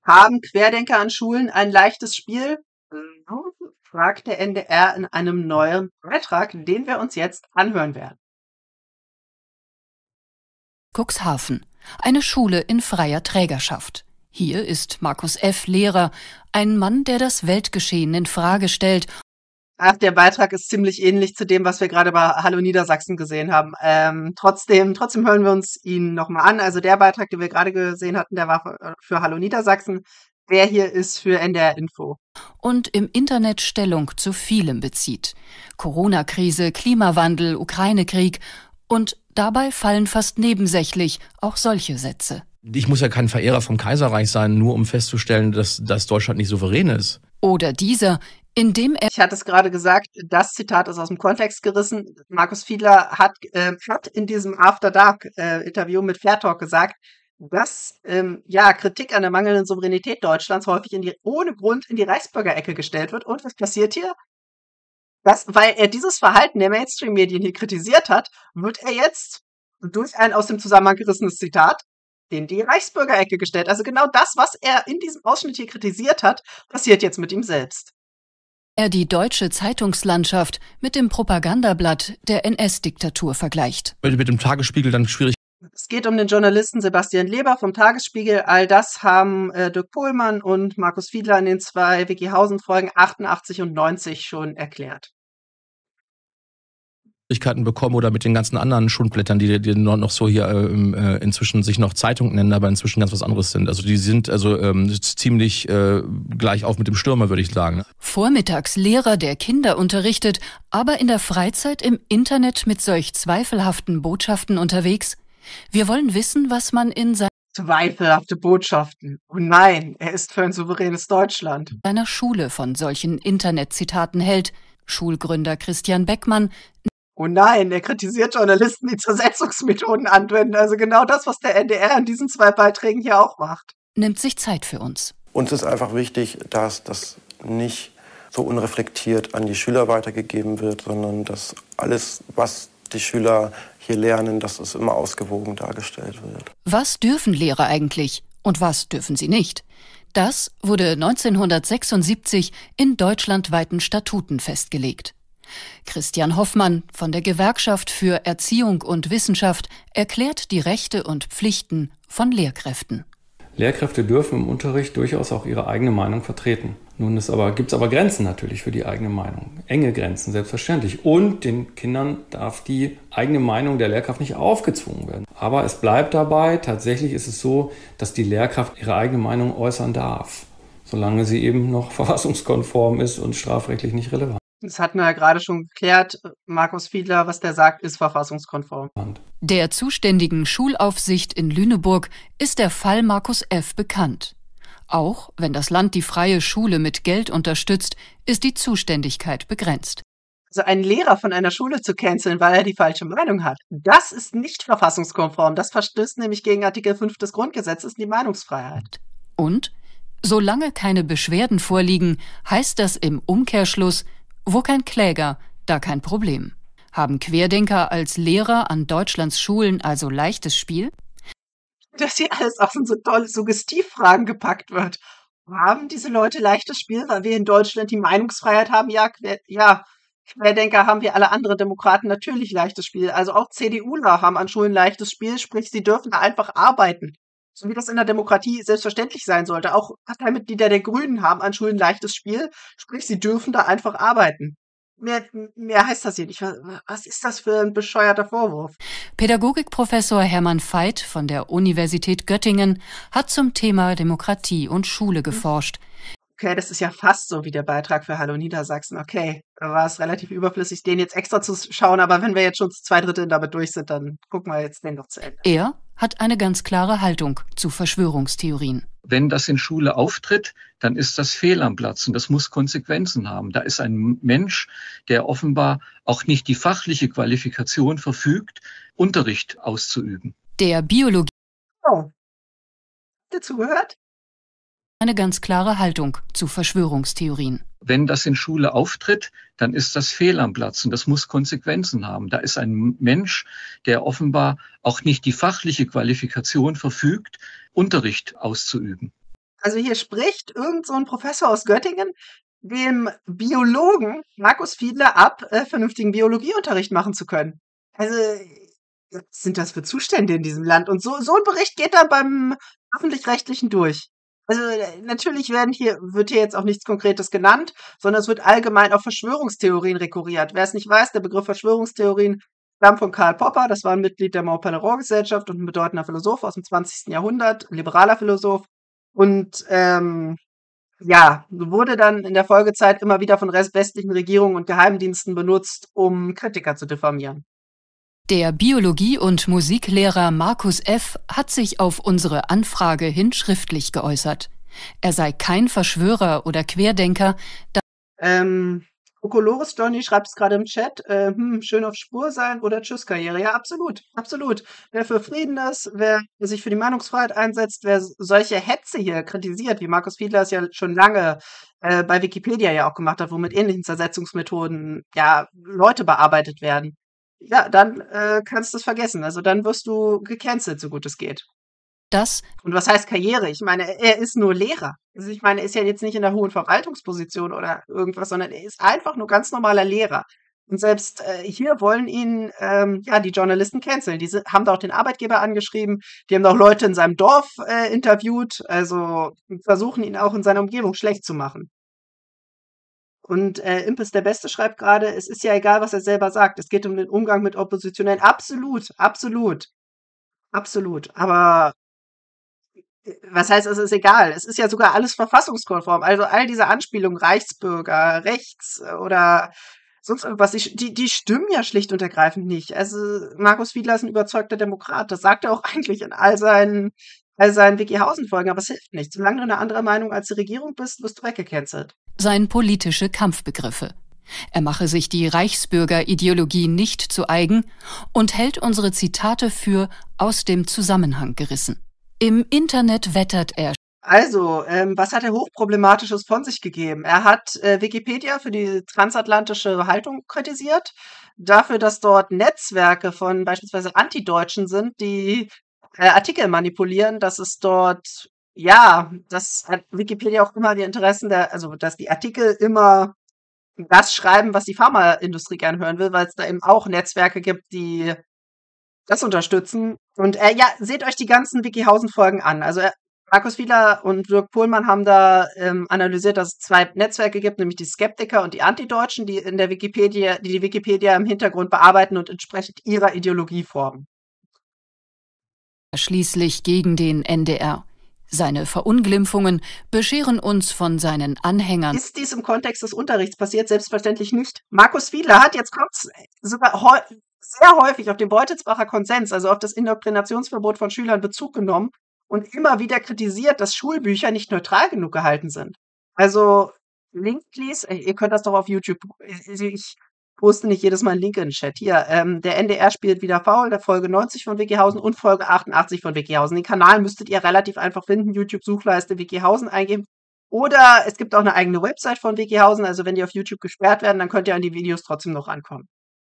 Haben Querdenker an Schulen ein leichtes Spiel? Fragt der NDR in einem neuen Beitrag, den wir uns jetzt anhören werden. Cuxhaven, eine Schule in freier Trägerschaft. Hier ist Markus F. Lehrer, ein Mann, der das Weltgeschehen in Frage stellt. Ach, der Beitrag ist ziemlich ähnlich zu dem, was wir gerade bei Hallo Niedersachsen gesehen haben. Trotzdem hören wir uns ihn nochmal an. Also der Beitrag, den wir gerade gesehen hatten, der war für Hallo Niedersachsen. Der hier ist für NDR Info. Und im Internet Stellung zu vielem bezieht. Corona-Krise, Klimawandel, Ukraine-Krieg. Und dabei fallen fast nebensächlich auch solche Sätze. Ich muss ja kein Verehrer vom Kaiserreich sein, nur um festzustellen, dass Deutschland nicht souverän ist. Oder dieser, indem er... Ich hatte es gerade gesagt, das Zitat ist aus dem Kontext gerissen. Markus Fiedler hat in diesem After Dark Interview mit Fair Talk gesagt, dass Kritik an der mangelnden Souveränität Deutschlands häufig ohne Grund in die Reichsbürgerecke gestellt wird. Und was passiert hier? Weil er dieses Verhalten der Mainstream-Medien hier kritisiert hat, wird er jetzt durch ein aus dem Zusammenhang gerissenes Zitat in die Reichsbürgerecke gestellt. Also genau das, was er in diesem Ausschnitt hier kritisiert hat, passiert jetzt mit ihm selbst. Er die deutsche Zeitungslandschaft mit dem Propagandablatt der NS-Diktatur vergleicht. Mit dem Tagesspiegel dann schwierig. Es geht um den Journalisten Sebastian Leber vom Tagesspiegel. All das haben Dirk Pohlmann und Markus Fiedler in den 2 Wikihausen-Folgen 88 und 90 schon erklärt. Bekommen oder mit den ganzen anderen Schundblättern, die noch so hier inzwischen sich noch Zeitung nennen, aber inzwischen ganz was anderes sind. Also die sind ziemlich gleich auf mit dem Stürmer, würde ich sagen. Vormittags Lehrer, der Kinder unterrichtet, aber in der Freizeit im Internet mit solch zweifelhaften Botschaften unterwegs. Wir wollen wissen, was man in Zweifelhafte Botschaften. Oh nein, er ist für ein souveränes Deutschland. seiner Schule von solchen Internetzitaten hält. Schulgründer Christian Beckmann. Oh nein, er kritisiert Journalisten, die Zersetzungsmethoden anwenden. Also genau das, was der NDR in diesen 2 Beiträgen hier auch macht. Nimmt sich Zeit für uns. Uns ist einfach wichtig, dass das nicht so unreflektiert an die Schüler weitergegeben wird, sondern dass alles, was die Schüler hier lernen, dass es immer ausgewogen dargestellt wird. Was dürfen Lehrer eigentlich und was dürfen sie nicht? Das wurde 1976 in deutschlandweiten Statuten festgelegt. Christian Hoffmann von der Gewerkschaft für Erziehung und Wissenschaft erklärt die Rechte und Pflichten von Lehrkräften. Lehrkräfte dürfen im Unterricht durchaus auch ihre eigene Meinung vertreten. Nun gibt es aber Grenzen natürlich für die eigene Meinung. Enge Grenzen, selbstverständlich. Und den Kindern darf die eigene Meinung der Lehrkraft nicht aufgezwungen werden. Aber es bleibt dabei, tatsächlich ist es so, dass die Lehrkraft ihre eigene Meinung äußern darf, solange sie eben noch verfassungskonform ist und strafrechtlich nicht relevant. Das hatten wir ja gerade schon geklärt. Markus Fiedler, was der sagt, ist verfassungskonform. Der zuständigen Schulaufsicht in Lüneburg ist der Fall Markus F. bekannt. Auch wenn das Land die freie Schule mit Geld unterstützt, ist die Zuständigkeit begrenzt. Also einen Lehrer von einer Schule zu canceln, weil er die falsche Meinung hat, das ist nicht verfassungskonform. Das verstößt nämlich gegen Artikel 5 des Grundgesetzes, die Meinungsfreiheit. Und solange keine Beschwerden vorliegen, heißt das im Umkehrschluss, wo kein Kläger, da kein Problem. Haben Querdenker als Lehrer an Deutschlands Schulen also leichtes Spiel? Dass hier alles auch in so tolle Suggestivfragen gepackt wird. Haben diese Leute leichtes Spiel, weil wir in Deutschland die Meinungsfreiheit haben? Querdenker haben wie alle anderen Demokraten natürlich leichtes Spiel. Also auch CDUler haben an Schulen leichtes Spiel, sprich, sie dürfen da einfach arbeiten. So wie das in der Demokratie selbstverständlich sein sollte. Auch Parteimitglieder der Grünen haben an Schulen leichtes Spiel, sprich, sie dürfen da einfach arbeiten. Mehr heißt das hier nicht. Was ist das für ein bescheuerter Vorwurf? Pädagogikprofessor Hermann Veit von der Universität Göttingen hat zum Thema Demokratie und Schule geforscht. Okay, das ist ja fast so wie der Beitrag für Hallo Niedersachsen. Okay, da war es relativ überflüssig, den jetzt extra zu schauen, aber wenn wir jetzt schon zu 2/3 damit durch sind, dann gucken wir jetzt den noch zu Ende. Er hat eine ganz klare Haltung zu Verschwörungstheorien. Wenn das in Schule auftritt, dann ist das fehl am Platz und das muss Konsequenzen haben. Da ist ein Mensch, der offenbar auch nicht die fachliche Qualifikation verfügt, Unterricht auszuüben. Der Biologie. Oh. Habt ihr zugehört? Eine ganz klare Haltung zu Verschwörungstheorien. Wenn das in Schule auftritt, dann ist das fehl am Platz und das muss Konsequenzen haben. Da ist ein Mensch, der offenbar auch nicht die fachliche Qualifikation verfügt, Unterricht auszuüben. Also hier spricht irgend so ein Professor aus Göttingen dem Biologen Markus Fiedler ab, vernünftigen Biologieunterricht machen zu können. Also, was sind das für Zustände in diesem Land? Und so ein Bericht geht dann beim Öffentlich-Rechtlichen durch. Also, natürlich wird hier jetzt auch nichts Konkretes genannt, sondern es wird allgemein auf Verschwörungstheorien rekurriert. Wer es nicht weiß, der Begriff Verschwörungstheorien stammt von Karl Popper, das war ein Mitglied der Montpellerin-Gesellschaft und ein bedeutender Philosoph aus dem 20. Jahrhundert, ein liberaler Philosoph. Und ja, wurde dann in der Folgezeit immer wieder von westlichen Regierungen und Geheimdiensten benutzt, um Kritiker zu diffamieren. Der Biologie- und Musiklehrer Markus F. hat sich auf unsere Anfrage hin schriftlich geäußert. Er sei kein Verschwörer oder Querdenker. Okolores Johnny schreibt es gerade im Chat, schön auf Spur sein oder Tschüss-Karriere. Ja, absolut, absolut. Wer für Frieden ist, wer sich für die Meinungsfreiheit einsetzt, wer solche Hetze hier kritisiert, wie Markus Fiedler es ja schon lange bei Wikipedia ja auch gemacht hat, wo mit ähnlichen Zersetzungsmethoden ja Leute bearbeitet werden, ja, dann kannst du es vergessen. Also dann wirst du gecancelt, so gut es geht. Das Und was heißt Karriere? Ich meine, er ist nur Lehrer. Also ich meine, er ist ja jetzt nicht in der hohen Verwaltungsposition oder irgendwas, sondern er ist einfach nur ganz normaler Lehrer. Und selbst hier wollen ihn ja die Journalisten canceln. Die haben da auch den Arbeitgeber angeschrieben, die haben da auch Leute in seinem Dorf interviewt, also versuchen ihn auch in seiner Umgebung schlecht zu machen. Und Impes der Beste schreibt gerade, es ist ja egal, was er selber sagt. Es geht um den Umgang mit Oppositionellen. Absolut, absolut, absolut. Aber was heißt, es ist egal? Es ist ja sogar alles verfassungskonform. Also all diese Anspielungen, Reichsbürger, rechts oder sonst irgendwas, die stimmen ja schlicht und ergreifend nicht. Also Markus Fiedler ist ein überzeugter Demokrat. Das sagt er auch eigentlich in all seinen Wikihausen-Folgen, aber es hilft nicht. Solange du eine andere Meinung als die Regierung bist, wirst du weggecancelt. seien politische Kampfbegriffe. Er mache sich die Reichsbürgerideologie nicht zu eigen und hält unsere Zitate für aus dem Zusammenhang gerissen. Im Internet wettert er. Also, was hat er Hochproblematisches von sich gegeben? Er hat Wikipedia für die transatlantische Haltung kritisiert, dafür, dass dort Netzwerke von beispielsweise Antideutschen sind, die Artikel manipulieren, dass es dort, ja, das hat Wikipedia auch immer die Interessen also dass die Artikel immer das schreiben, was die Pharmaindustrie gern hören will, weil es da eben auch Netzwerke gibt, die das unterstützen. Und ja, seht euch die ganzen Wikihausen-Folgen an. Also Markus Fiedler und Dirk Pohlmann haben da analysiert, dass es zwei Netzwerke gibt, nämlich die Skeptiker und die Antideutschen, die in der Wikipedia, die Wikipedia im Hintergrund bearbeiten und entsprechend ihrer Ideologie formen. Schließlich gegen den NDR. Seine Verunglimpfungen bescheren uns von seinen Anhängern. Ist dies im Kontext des Unterrichts passiert? Selbstverständlich nicht. Markus Fiedler hat jetzt sogar sehr häufig auf den Beutelsbacher Konsens, also auf das Indoktrinationsverbot von Schülern, Bezug genommen und immer wieder kritisiert, dass Schulbücher nicht neutral genug gehalten sind. Also, Link, please. Ihr könnt das doch auf YouTube. Ich poste nicht jedes Mal einen Link in den Chat. Hier, der NDR spielt wieder faul, der Folge 90 von Wikihausen und Folge 88 von Wikihausen. Den Kanal müsstet ihr relativ einfach finden. YouTube-Suchleiste Wikihausen eingeben. Oder es gibt auch eine eigene Website von Wikihausen. Also, wenn die auf YouTube gesperrt werden, dann könnt ihr an die Videos trotzdem noch rankommen.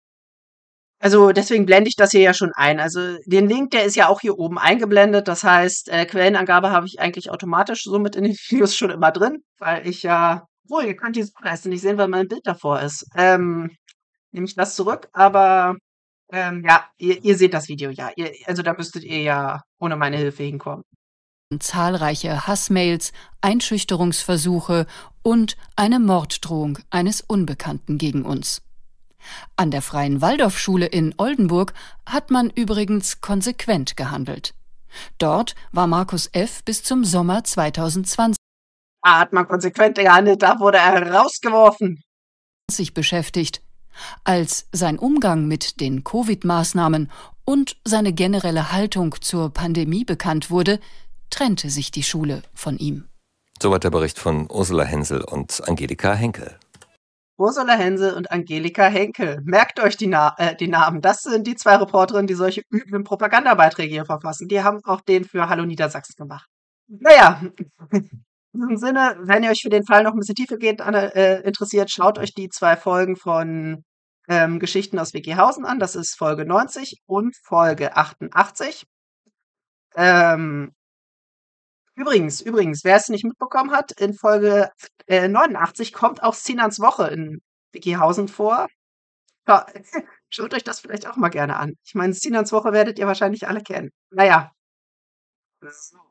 Also deswegen blende ich das hier ja schon ein. Also den Link, der ist ja auch hier oben eingeblendet. Das heißt, Quellenangabe habe ich eigentlich automatisch somit in den Videos schon immer drin, weil ich ja, ihr könnt die Suchleiste nicht sehen, weil mein Bild davor ist. Nehme ich das zurück, aber ja, ihr seht das Video ja. Also da müsstet ihr ja ohne meine Hilfe hinkommen. Zahlreiche Hassmails, Einschüchterungsversuche und eine Morddrohung eines Unbekannten gegen uns. An der Freien Waldorfschule in Oldenburg hat man übrigens konsequent gehandelt. Dort war Markus F. bis zum Sommer 2020 hat man konsequent gehandelt, da wurde er rausgeworfen. Beschäftigt. Als sein Umgang mit den Covid-Maßnahmen und seine generelle Haltung zur Pandemie bekannt wurde, trennte sich die Schule von ihm. Soweit der Bericht von Ursula Hensel und Angelika Henkel. Ursula Hensel und Angelika Henkel. Merkt euch die Namen. Das sind die zwei Reporterinnen, die solche üblen Propagandabeiträge hier verfassen. Die haben auch den für Hallo Niedersachsen gemacht. Naja, in diesem Sinne, wenn ihr euch für den Fall noch ein bisschen tiefergehend interessiert, schaut euch die 2 Folgen von Geschichten aus Wikihausen an. Das ist Folge 90 und Folge 88. Übrigens, wer es nicht mitbekommen hat, in Folge 89 kommt auch Sinans Woche in Wikihausen vor. Ja, schaut euch das vielleicht auch mal gerne an. Ich meine, Sinans Woche werdet ihr wahrscheinlich alle kennen. Naja. So.